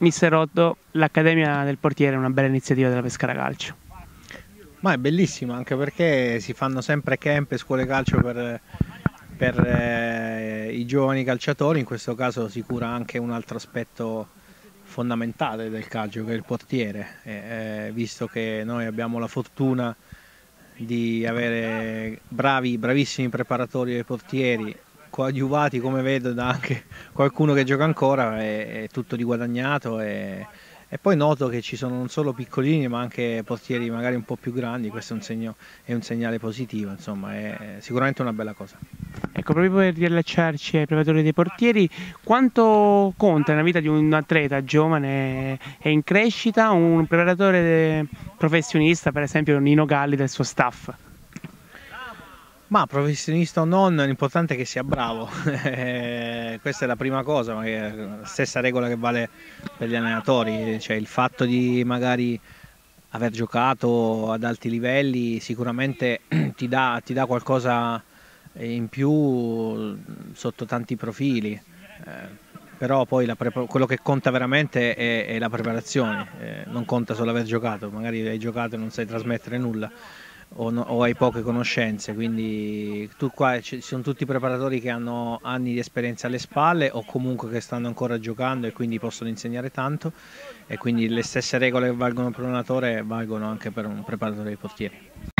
Mister Rotto, l'Accademia del Portiere è una bella iniziativa della Pescara Calcio. Ma è bellissimo anche perché si fanno sempre camp e scuole calcio per i giovani calciatori, in questo caso si cura anche un altro aspetto fondamentale del calcio che è il portiere, visto che noi abbiamo la fortuna di avere bravissimi preparatori dei portieri, coadiuvati come vedo da anche qualcuno che gioca ancora, è tutto di guadagnato e poi noto che ci sono non solo piccolini ma anche portieri magari un po' più grandi, questo è un segnale positivo, insomma è sicuramente una bella cosa. Ecco, proprio per riallacciarci ai preparatori dei portieri, quanto conta nella vita di un atleta giovane e in crescita un preparatore professionista, per esempio Nino Galli del suo staff? Ma professionista o non, l'importante è che sia bravo, questa è la prima cosa, ma è la stessa regola che vale per gli allenatori, cioè il fatto di magari aver giocato ad alti livelli sicuramente ti dà qualcosa in più sotto tanti profili, però poi quello che conta veramente è la preparazione, non conta solo aver giocato, magari hai giocato e non sai trasmettere nulla o hai poche conoscenze, quindi qua ci sono tutti preparatori che hanno anni di esperienza alle spalle o comunque che stanno ancora giocando e quindi possono insegnare tanto e quindi le stesse regole che valgono per un allenatore valgono anche per un preparatore dei portieri.